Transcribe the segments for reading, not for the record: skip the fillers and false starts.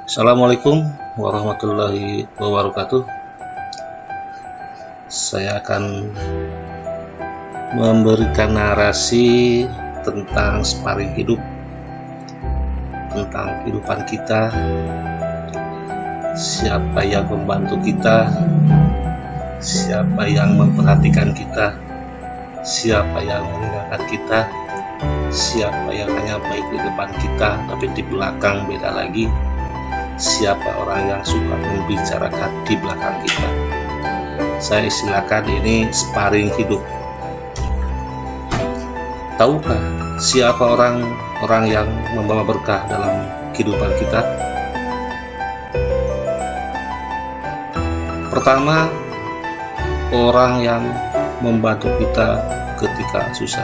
Assalamualaikum warahmatullahi wabarakatuh. Saya akan memberikan narasi tentang sparring hidup, tentang kehidupan kita, siapa yang membantu kita, siapa yang memperhatikan kita, siapa yang meninggalkan kita, siapa yang hanya baik di depan kita tapi di belakang beda lagi, siapa orang yang suka membicarakan di belakang kita. Saya istilahkan ini sparring hidup. Tahukah siapa orang yang membawa berkah dalam kehidupan kita? Pertama, orang yang membantu kita ketika susah.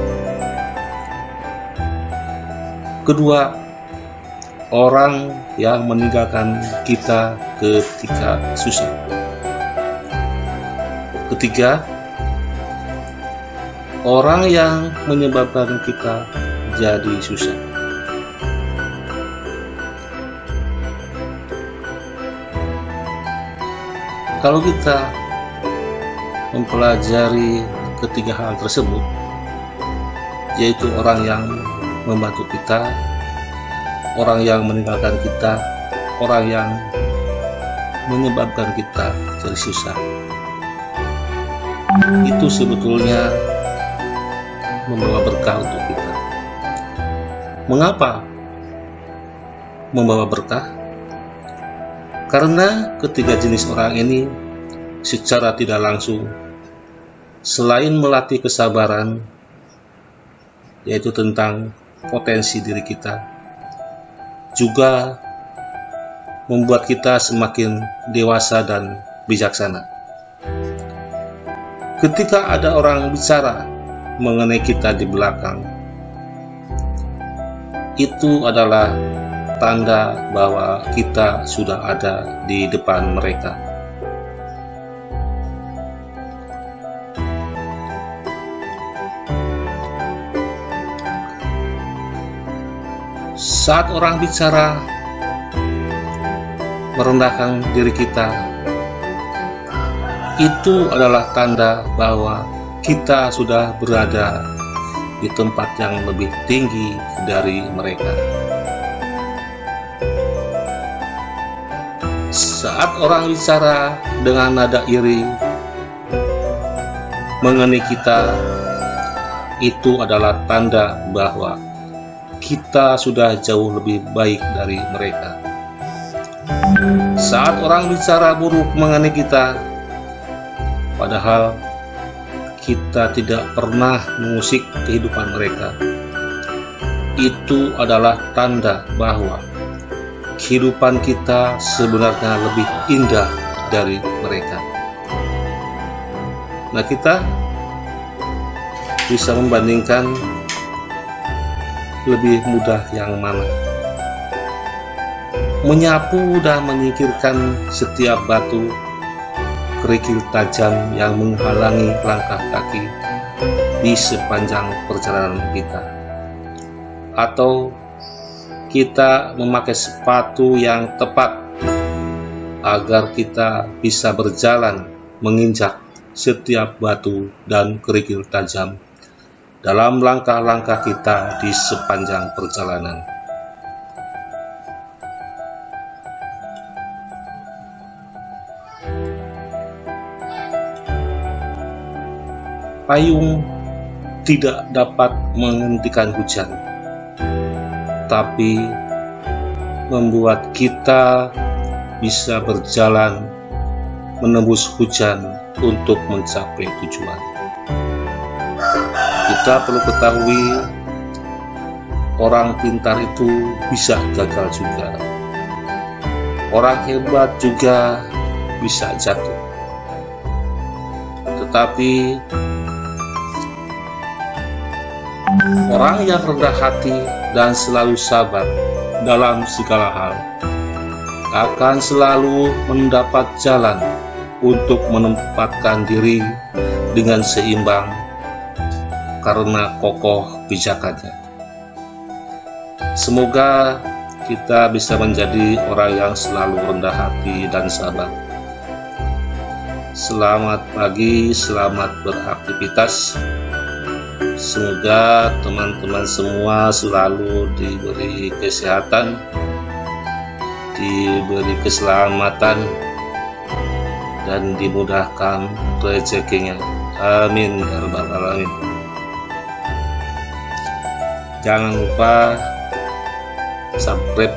Kedua, orang yang meninggalkan kita ketika susah. Ketiga, orang yang menyebabkan kita jadi susah. Kalau kita mempelajari ketiga hal tersebut, yaitu orang yang membantu kita, orang yang meninggalkan kita, orang yang menyebabkan kita jadi susah, itu sebetulnya membawa berkah untuk kita. Mengapa membawa berkah? Karena ketiga jenis orang ini secara tidak langsung, selain melatih kesabaran, yaitu tentang potensi diri kita, juga membuat kita semakin dewasa dan bijaksana. Ketika ada orang bicara mengenai kita di belakang, itu adalah tanda bahwa kita sudah ada di depan mereka. Saat orang bicara merendahkan diri kita, itu adalah tanda bahwa kita sudah berada di tempat yang lebih tinggi dari mereka. Saat orang bicara dengan nada iri mengenai kita, itu adalah tanda bahwa kita sudah jauh lebih baik dari mereka. Saat orang bicara buruk mengenai kita, padahal kita tidak pernah mengusik kehidupan mereka, itu adalah tanda bahwa kehidupan kita sebenarnya lebih indah dari mereka. Nah, kita bisa membandingkan lebih mudah yang mana? Menyapu dan menyingkirkan setiap batu, kerikil tajam yang menghalangi langkah kaki di sepanjang perjalanan kita, atau kita memakai sepatu yang tepat agar kita bisa berjalan menginjak setiap batu dan kerikil tajam dalam langkah-langkah kita di sepanjang perjalanan. Payung tidak dapat menghentikan hujan, tapi membuat kita bisa berjalan menembus hujan untuk mencapai tujuan. Kita perlu ketahui, orang pintar itu bisa gagal juga. Orang hebat juga bisa jatuh. Tetapi orang yang rendah hati dan selalu sabar dalam segala hal akan selalu mendapat jalan untuk menempatkan diri dengan seimbang karena kokoh pijakannya. Semoga kita bisa menjadi orang yang selalu rendah hati dan sabar. Selamat pagi, selamat beraktivitas. Semoga teman-teman semua selalu diberi kesehatan, diberi keselamatan, dan dimudahkan rezekinya. Amin ya rabbal alamin. Jangan lupa subscribe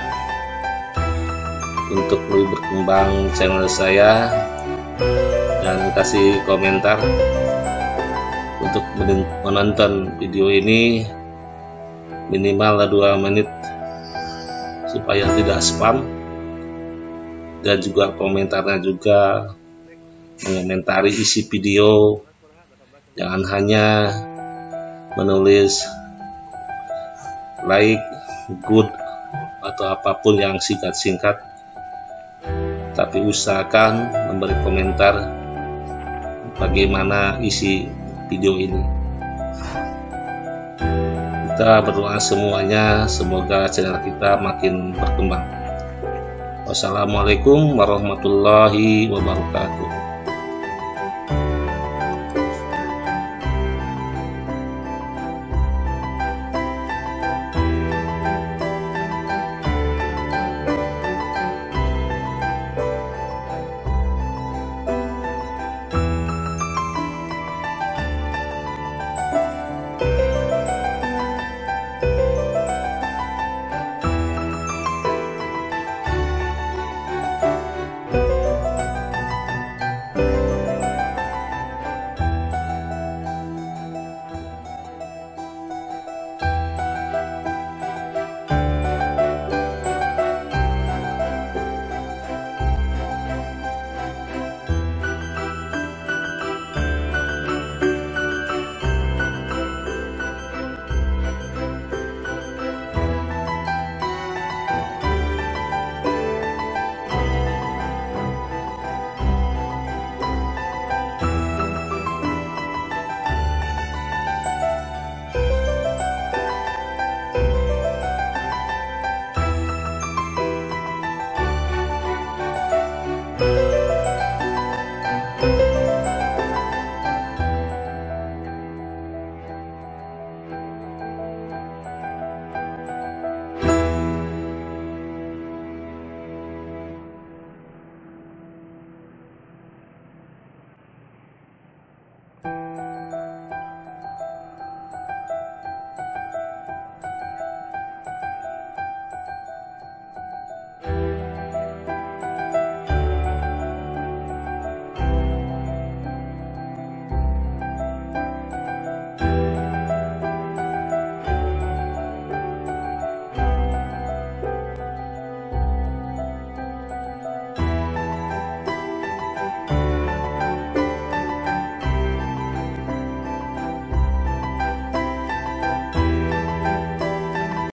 untuk lebih berkembang channel saya, dan kasih komentar untuk menonton video ini minimal 2 menit supaya tidak spam, dan juga komentarnya juga mengomentari isi video, jangan hanya menulis like, good, atau apapun yang singkat-singkat, tapi usahakan memberi komentar bagaimana isi video ini. Kita berdoa semuanya, semoga channel kita makin berkembang. Wassalamualaikum warahmatullahi wabarakatuh.